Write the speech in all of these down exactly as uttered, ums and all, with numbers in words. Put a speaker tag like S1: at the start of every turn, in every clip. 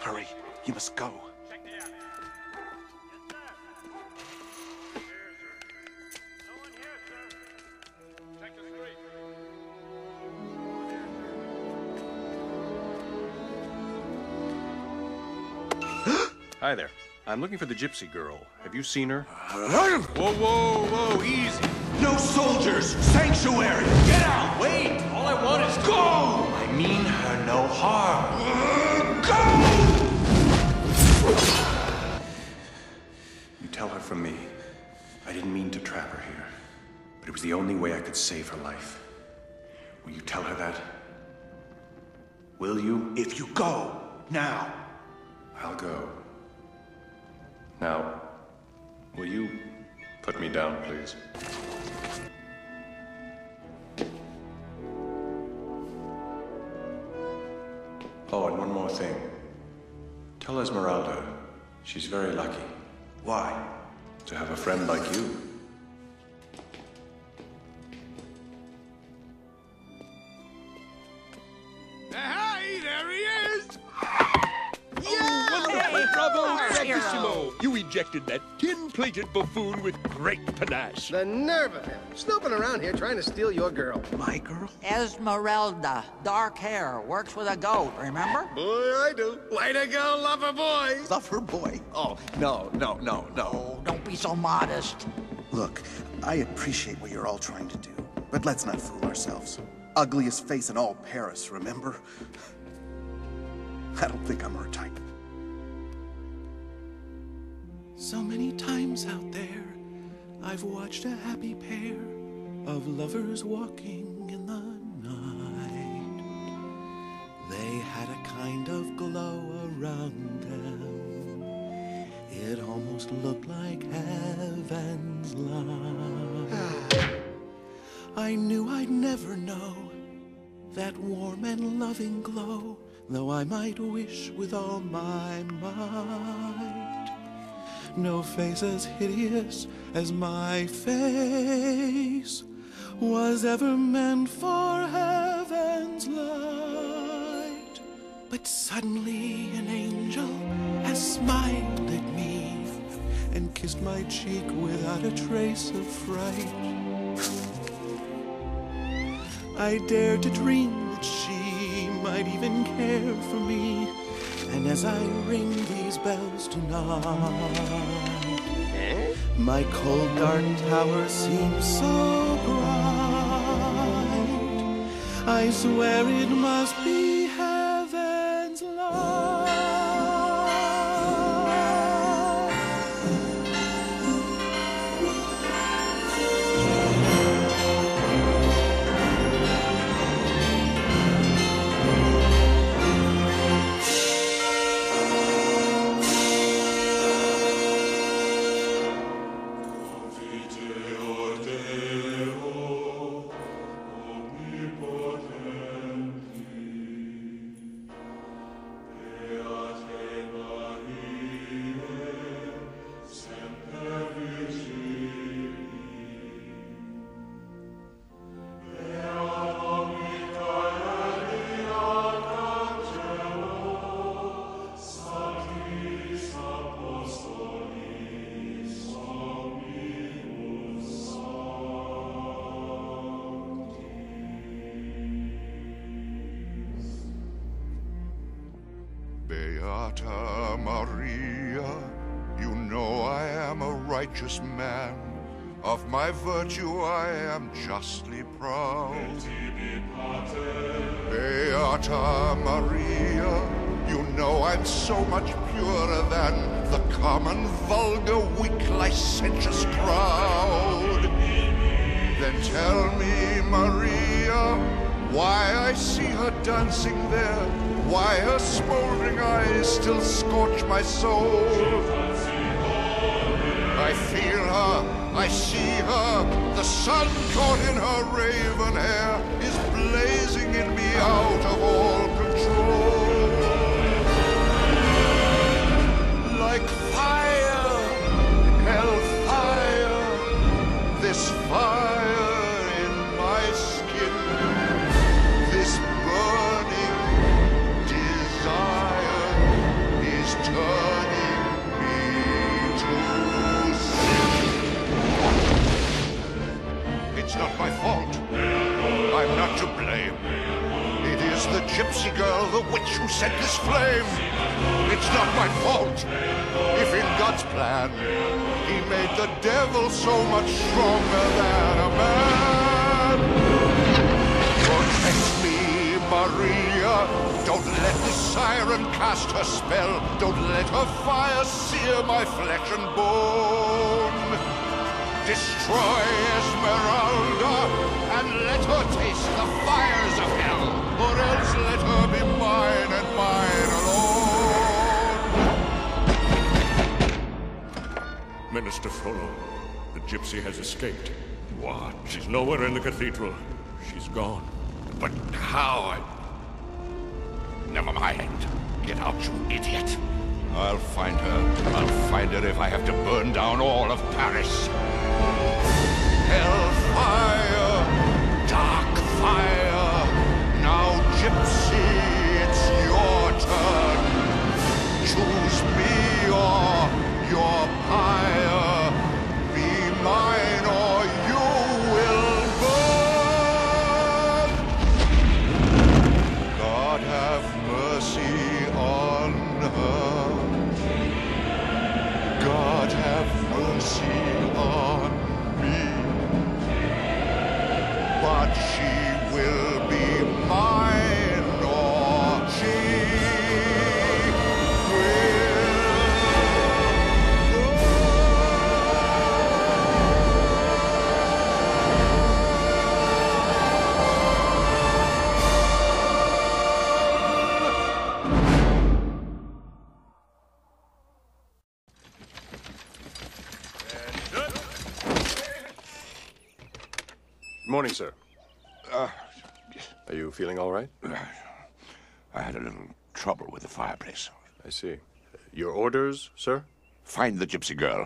S1: Hurry, you must go.
S2: Check the attic. Yes, sir. Here, sir. No one here, sir. Check the street.
S3: Hi there. I'm looking for the gypsy girl. Have you seen her? Whoa, whoa, whoa, easy.
S1: No soldiers! Sanctuary! Get out! Wait! All I want is go! I mean her no harm. Uh, go!
S4: You tell her from me. I didn't mean to trap her here, but it was the only way I could save her life. Will you tell her that? Will you?
S1: If you go, now.
S4: I'll go. Now, will you put me down, please? Oh, and one more thing. Tell Esmeralda she's very lucky.
S1: Why?
S4: To have a friend like you.
S5: Hey, there he is! Oh, bravo, bravissimo! You ejected that tin-plated buffoon with great panache.
S6: The nerve of him, snooping around here trying to steal your girl.
S1: My girl?
S7: Esmerelda, dark hair, works with a goat, remember?
S6: Boy, I do. Way to go, lover boy!
S1: Lover boy? Oh, no, no, no, no.
S7: Oh, don't be so modest.
S8: Look, I appreciate what you're all trying to do, but let's not fool ourselves. Ugliest face in all Paris, remember? I don't think I'm her type.
S9: So many times out there, I've watched a happy pair of lovers walking in the night. They had a kind of glow around them. It almost looked like heaven's light. I knew I'd never know that warm and loving glow, though I might wish with all my might. No face as hideous as my face was ever meant for heaven's light. But suddenly an angel has smiled at me and kissed my cheek without a trace of fright. I dared to dream that she might even care for me. And as I ring these bells tonight, eh? My cold dark tower seems so bright. I swear it must be heaven's light.
S10: Beata Maria, you know I am a righteous man. Of my virtue I am justly proud. Beata Maria, you know I'm so much purer than the common, vulgar, weak, licentious crowd. Then tell me, Maria, why I see her dancing there, why her smoldering eyes still scorch my soul. I feel her, I see her, the sun caught in her raven hair is blazing in me out of all control. Like fire, hellfire, this fire in my skin, this burning desire was the gypsy girl, the witch who set this flame. It's not my fault if in God's plan he made the devil so much stronger than a man. Protect me, Maria. Don't let the siren cast her spell. Don't let her fire sear my flesh and bone. Destroy Esmeralda and let her taste the fires of hell, or else let her be mine and mine alone.
S5: Minister Frollo, the gypsy has escaped. What? She's nowhere in the cathedral. She's gone.
S10: But how? I... Never mind. Get out, you idiot. I'll find her. I'll find her if I have to burn down all of Paris. Hellfire! Dark fire! Now, gypsy, it's your turn. Choose me or your pyre. Be mine or you will burn. God have mercy on her. God have mercy on me. But she will be mine, or she
S3: Morning, sir. Uh, Are you feeling all right?
S10: I had a little trouble with the fireplace.
S3: I see. Your orders, sir?
S10: Find the gypsy girl.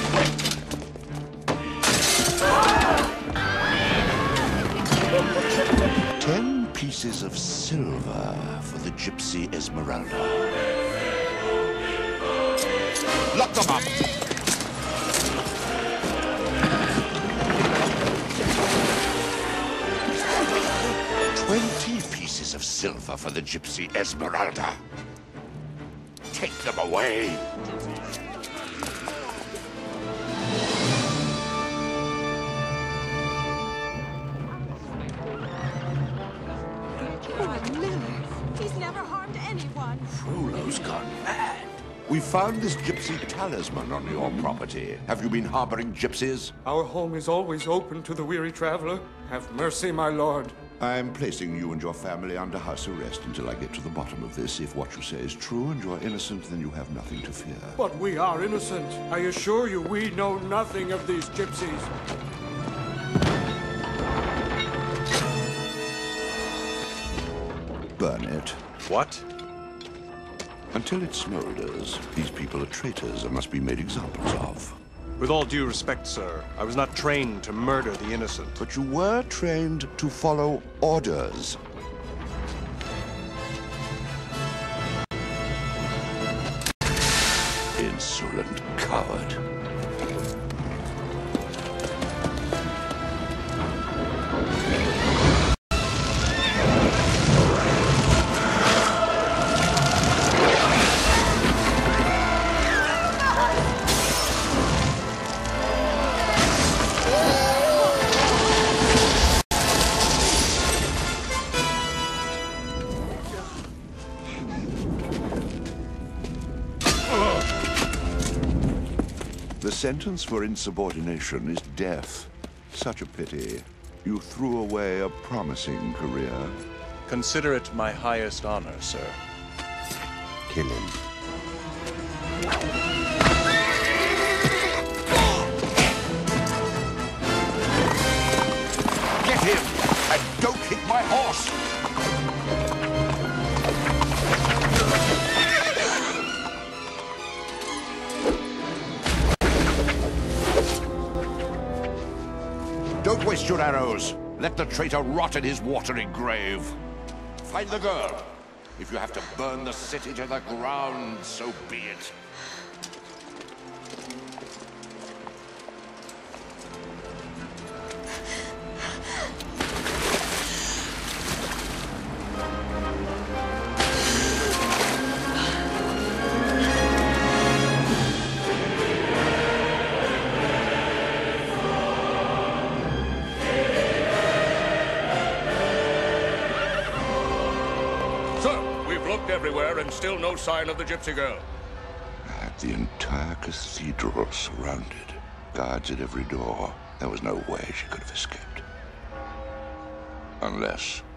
S10: Ten pieces of silver for the gypsy Esmeralda. Lock them up! Twenty pieces of silver for the gypsy Esmeralda. Take them away.
S11: He's never harmed anyone.
S10: Frollo's gone mad. We found this gypsy talisman on your property. Have you been harboring gypsies?
S12: Our home is always open to the weary traveler. Have mercy, my lord.
S10: I'm placing you and your family under house arrest until I get to the bottom of this. If what you say is true and you're innocent, then you have nothing to fear.
S12: But we are innocent. I assure you, we know nothing of these gypsies.
S10: Burn it.
S3: What?
S10: Until it smolders, these people are traitors and must be made examples of.
S3: With all due respect, sir, I was not trained to murder the innocent.
S10: But you were trained to follow orders. Insolent coward. The sentence for insubordination is death. Such a pity. You threw away a promising career.
S3: Consider it my highest honor, sir.
S10: Kill him. Get him! And don't hit my horse! Don't waste your arrows. Let the traitor rot in his watery grave. Find the girl. If you have to burn the city to the ground, so be it.
S5: looked everywhere and still no sign of the gypsy girl.
S10: I had the entire cathedral surrounded. Guards at every door. There was no way she could have escaped. Unless